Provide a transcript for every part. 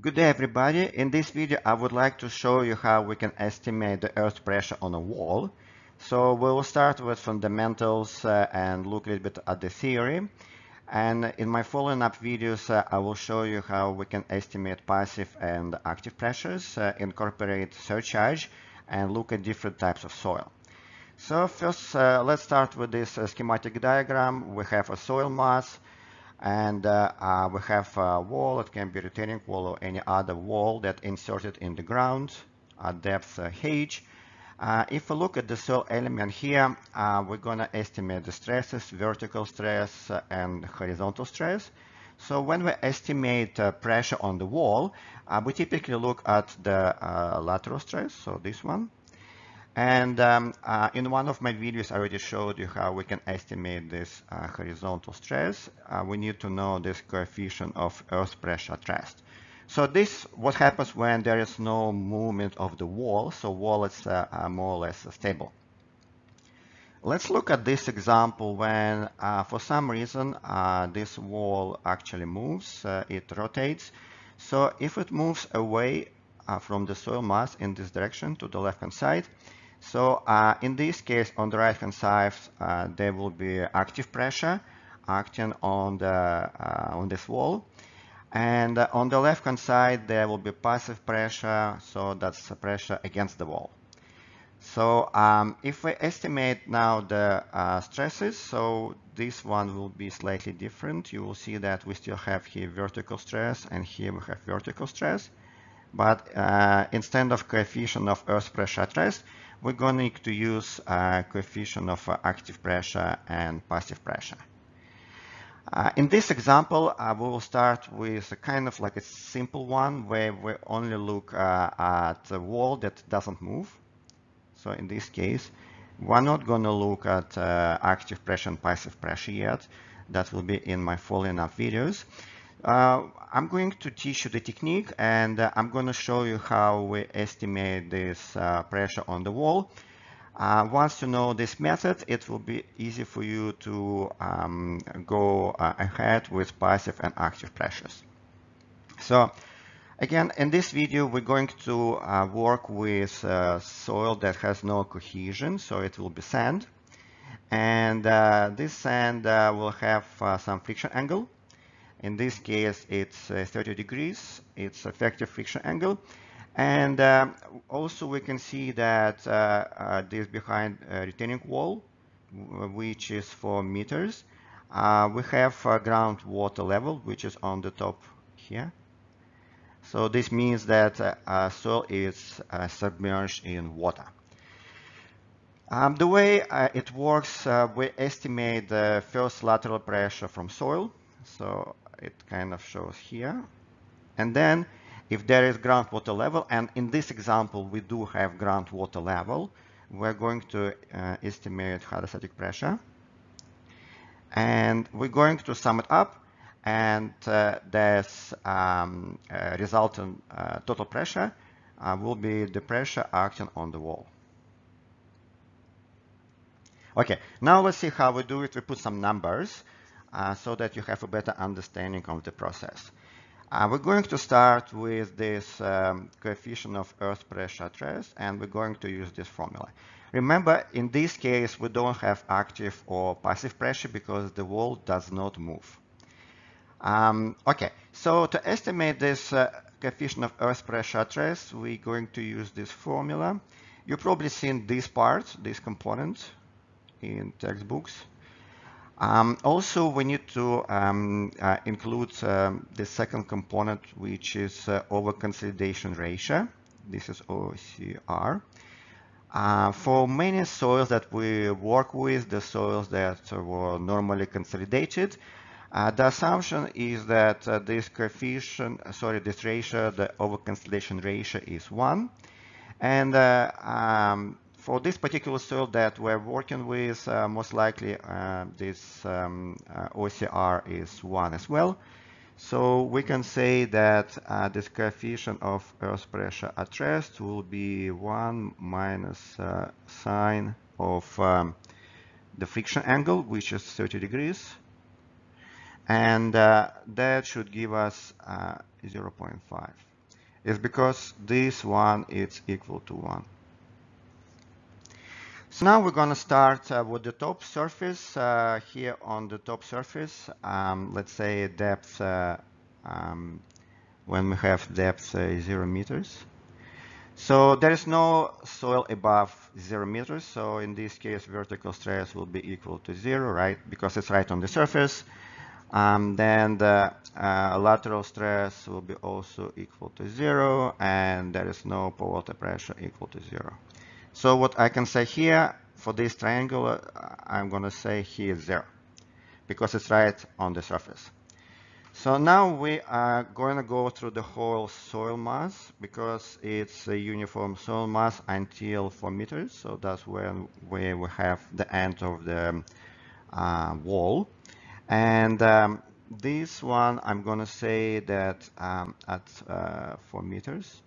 Good day, everybody. In this video, I would like to show you how we can estimate the earth pressure on a wall. So we will start with fundamentals and look a little bit at the theory. And in my following up videos, I will show you how we can estimate passive and active pressures, incorporate surcharge, and look at different types of soil. So first, let's start with this schematic diagram. We have a soil mass. And we have a wall. It can be retaining wall or any other wall that inserted in the ground at depth h. If we look at the soil element here, we're going to estimate the stresses, vertical stress and horizontal stress. So when we estimate pressure on the wall, we typically look at the lateral stress, so this one. And in one of my videos, I already showed you how we can estimate this horizontal stress. We need to know this coefficient of earth pressure at rest. So this what happens when there is no movement of the wall. So wall is more or less stable. Let's look at this example when for some reason this wall actually moves, it rotates. So if it moves away from the soil mass in this direction to the left-hand side, so in this case, on the right-hand side, there will be active pressure acting on this wall, and on the left-hand side there will be passive pressure. So that's the pressure against the wall. So if we estimate now the stresses, so this one will be slightly different. You will see that we still have here vertical stress, and here we have vertical stress. But instead of coefficient of earth pressure at rest, we're going to use coefficient of active pressure and passive pressure. In this example, we will start with a kind of like a simple one where we only look at a wall that doesn't move. So in this case, we're not going to look at active pressure and passive pressure yet. That will be in my following up videos. I'm going to teach you the technique, and I'm going to show you how we estimate this pressure on the wall. Once you know this method, it will be easy for you to go ahead with passive and active pressures. So again, in this video, we're going to work with soil that has no cohesion, so it will be sand. And this sand will have some friction angle. In this case, it's 30 degrees. It's effective friction angle. And also we can see that this behind retaining wall, which is 4 meters, we have groundwater level, which is on the top here. So this means that soil is submerged in water. The way it works, we estimate the first lateral pressure from soil. So it kind of shows here. And then if there is groundwater level, and in this example we do have groundwater level, we're going to estimate hydrostatic pressure. And we're going to sum it up, and this resultant total pressure will be the pressure acting on the wall. Okay, now let's see how we do it. We put some numbers so that you have a better understanding of the process. We're going to start with this coefficient of earth pressure at rest, and we're going to use this formula. Remember, in this case, we don't have active or passive pressure because the wall does not move. Okay, so to estimate this coefficient of earth pressure at rest, we're going to use this formula. You've probably seen this part, this component, in textbooks. Also, we need to include the second component, which is overconsolidation ratio. This is OCR. For many soils that we work with, the soils that were normally consolidated, the assumption is that this coefficient, this ratio, the overconsolidation ratio, is 1. And for this particular soil that we're working with, most likely this OCR is 1 as well. So we can say that this coefficient of earth pressure at rest will be 1 minus sine of the friction angle, which is 30 degrees. And that should give us 0.5. is because this one is equal to 1. So now we're going to start with the top surface. Here on the top surface, let's say depth, when we have depth 0 meters. So there is no soil above 0 meters. So in this case, vertical stress will be equal to 0, right? Because it's right on the surface. Then the lateral stress will be also equal to 0, and there is no pore water pressure equal to 0. So what I can say here for this triangle, I'm going to say here 0, because it's right on the surface. So now we are going to go through the whole soil mass, because it's a uniform soil mass until 4 meters. So that's when we have the end of the wall. And this one, I'm going to say that at 4 meters,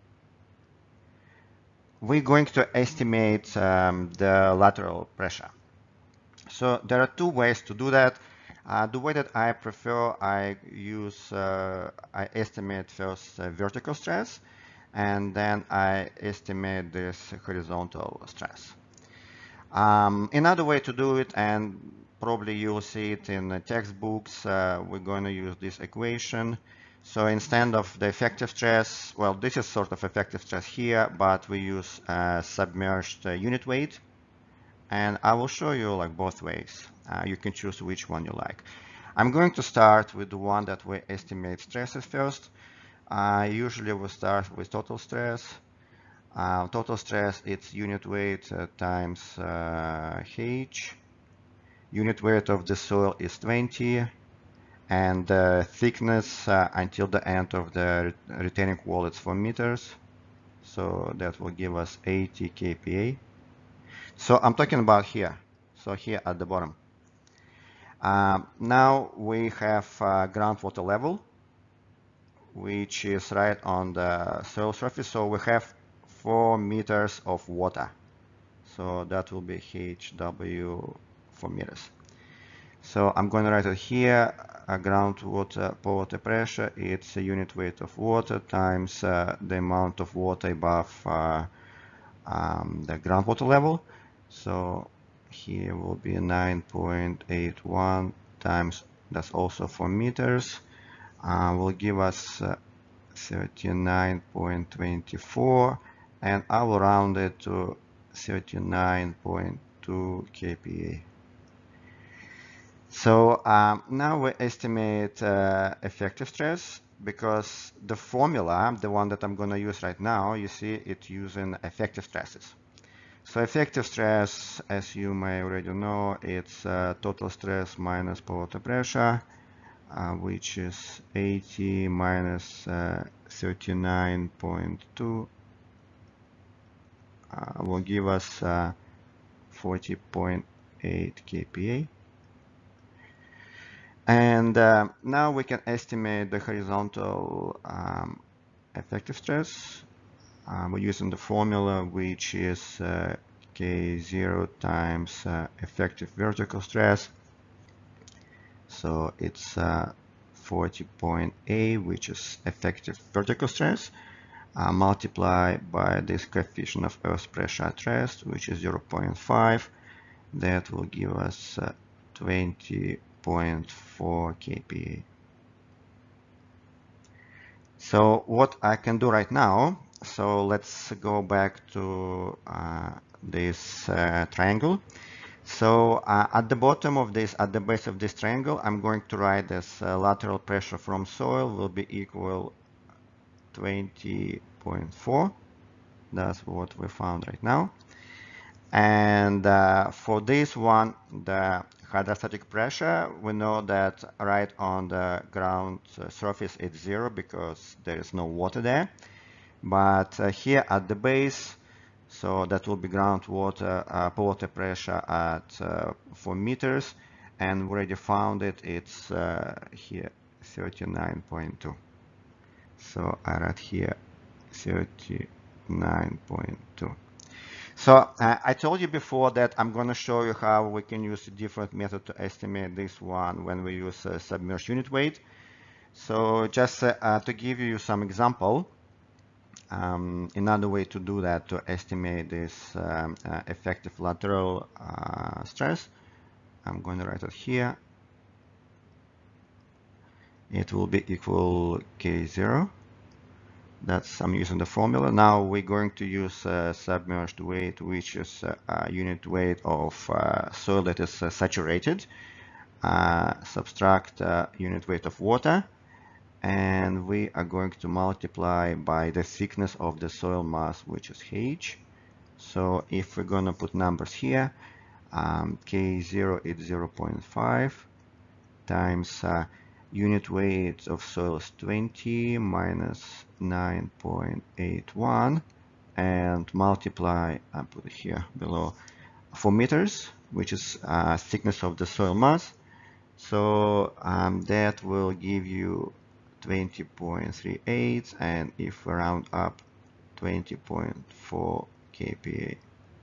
we're going to estimate the lateral pressure. So there are two ways to do that. The way that I prefer, I estimate first vertical stress, and then I estimate this horizontal stress. Another way to do it, and probably you'll see it in the textbooks, we're going to use this equation. So instead of the effective stress, well, this is sort of effective stress here, but we use submerged unit weight. And I will show you like both ways. You can choose which one you like. I'm going to start with the one that we estimate stresses first. Usually we start with total stress. Total stress, it's unit weight times H. Unit weight of the soil is 20, and thickness until the end of the retaining wall is 4 meters. So that will give us 80 kPa. So I'm talking about here. So here at the bottom. Now we have groundwater level, which is right on the soil surface. So we have 4 meters of water. So that will be HW 4 meters. So I'm going to write it here. Groundwater pore water pressure, it's a unit weight of water times the amount of water above the groundwater level. So here will be 9.81 times, that's also 4 meters, will give us 39.24, and I will round it to 39.2 kPa. So now we estimate effective stress, because the formula, the one that I'm going to use right now, you see it using effective stresses. So effective stress, as you may already know, it's total stress minus pore water pressure, which is 80 minus 39.2 will give us 40.8 kPa. And now we can estimate the horizontal effective stress. We're using the formula, which is K0 times effective vertical stress. So it's 40.8, which is effective vertical stress, multiplied by this coefficient of earth pressure at rest, which is 0.5. That will give us 20.4 kPa. So what I can do right now, so let's go back to this triangle. So at the bottom of this, at the base of this triangle, I'm going to write this lateral pressure from soil will be equal 20.4. That's what we found right now. And for this one, the hydrostatic pressure, we know that right on the ground surface it's 0 because there is no water there. But here at the base, so that will be groundwater pore water pressure at 4 meters, and we already found it. It's here 39.2. So I write here 39.2. So I told you before that I'm going to show you how we can use a different method to estimate this one when we use submerged unit weight. So just to give you some example, Another way to do that, to estimate this effective lateral stress, I'm going to write it here. It will be equal K0. That's, I'm using the formula. Now we're going to use submerged weight, which is unit weight of soil that is saturated. Subtract unit weight of water, and we are going to multiply by the thickness of the soil mass, which is H. So if we're going to put numbers here, K0 is 0.5 times unit weight of soil is 20 minus 9.81, and multiply, I put it here below, 4 meters, which is thickness of the soil mass. So that will give you 20.38, and if we round up, 20.4 kPa.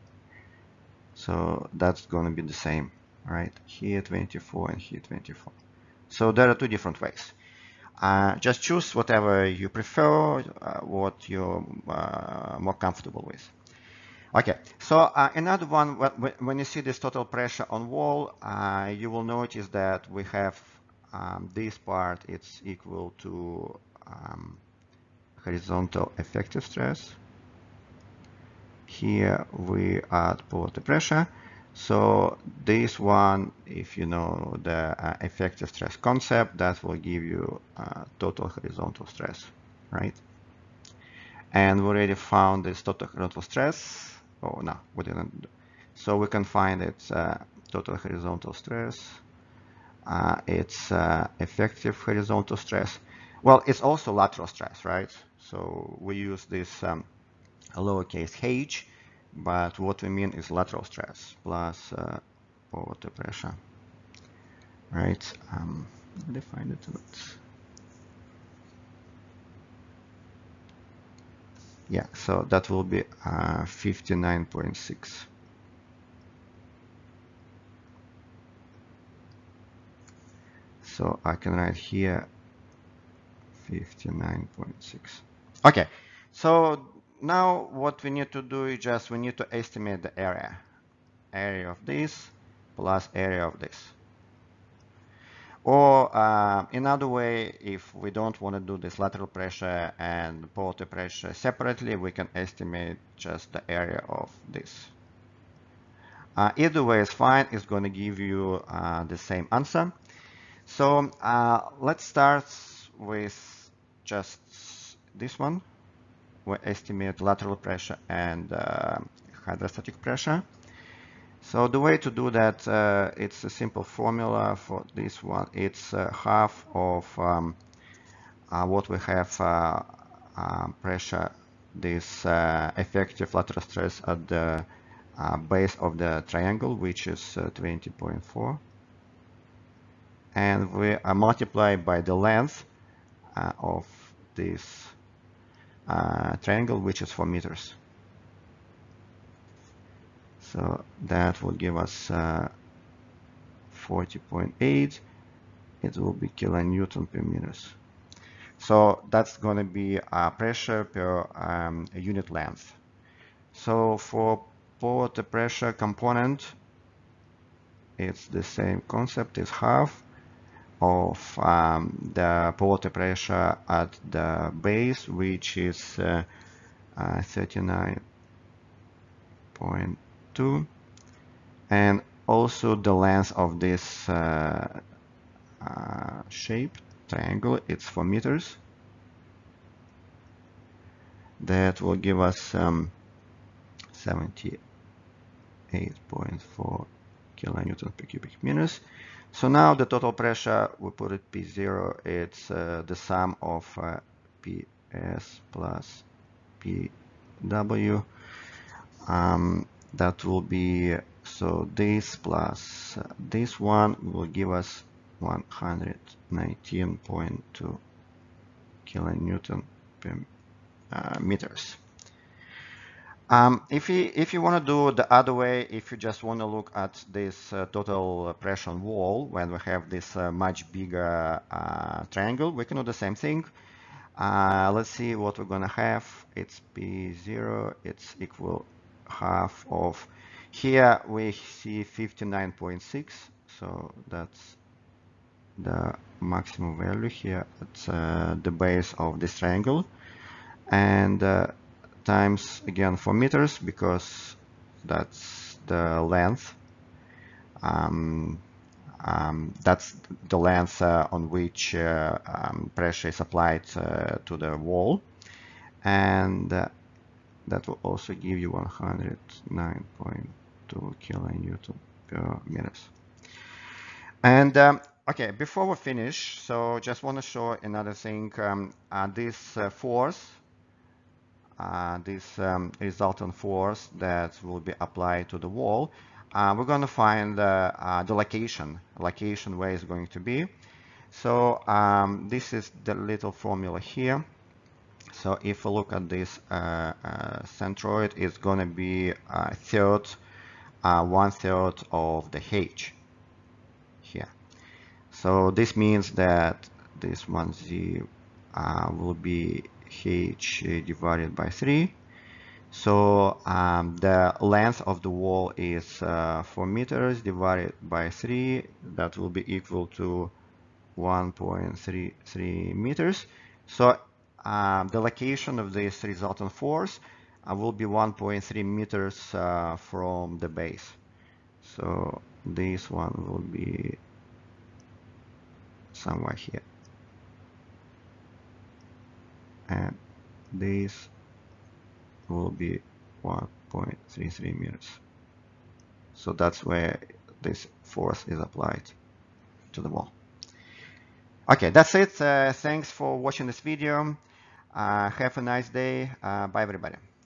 So that's going to be the same, right? Here 24 and here 24. So there are two different ways. Just choose whatever you prefer, what you're more comfortable with. Okay, so another one, when you see this total pressure on wall, you will notice that we have this part, it's equal to horizontal effective stress. Here we add porosity pressure. So this one, if you know the effective stress concept, that will give you total horizontal stress, right? And we already found this total horizontal stress. Oh, no, we didn't. So we can find its total horizontal stress. It's effective horizontal stress. Well, it's also lateral stress, right? So we use this lowercase h, but what we mean is lateral stress plus porosity pressure, right? Let me find it. Yeah, so that will be 59.6. So I can write here 59.6. Okay, so now what we need to do is just we need to estimate the area of this plus area of this. Or another way, if we don't want to do this lateral pressure and porosity pressure separately, we can estimate just the area of this. Either way is fine, it's going to give you the same answer. So let's start with just this one. We estimate lateral pressure and hydrostatic pressure. So the way to do that, it's a simple formula for this one. It's half of what we have pressure, this effective lateral stress at the base of the triangle, which is 20.4. And we multiply by the length of this triangle, which is 4 meters. So that will give us 40.8. It will be kilonewton per meters. So that's going to be pressure per unit length. So for porosity pressure component, it's the same concept. It's half of the porosity pressure at the base, which is 39.2, and also the length of this shape triangle, it's 4 meters. That will give us 78.4 kilonewton per cubic meters. So now the total pressure, we put it P0, it's the sum of PS plus PW. That will be, so this plus this one will give us 119.2 kilonewton per meters. If you want to do the other way, if you just want to look at this total pressure on wall when we have this much bigger triangle, we can do the same thing. Let's see what we're gonna have. It's P0, it's equal half of, here we see 59.6, so that's the maximum value here. It's the base of this triangle, and times again 4 meters, because that's the length. That's the length on which pressure is applied to the wall, and that will also give you 109.2 kilonewton per meters. And okay, before we finish, so just want to show another thing. This force, this resultant force that will be applied to the wall, we're going to find the location where it's going to be. So this is the little formula here. So if we look at this centroid, it's going to be one third of the h here. So this means that this 1z will be h divided by 3. So the length of the wall is 4 meters divided by 3. That will be equal to 1.33 meters. So the location of this resultant force will be 1.3 meters from the base. So this one will be somewhere here, and this will be 1.33 meters. So that's where this force is applied to the wall. Okay, that's it. Thanks for watching this video. Have a nice day. Bye, everybody.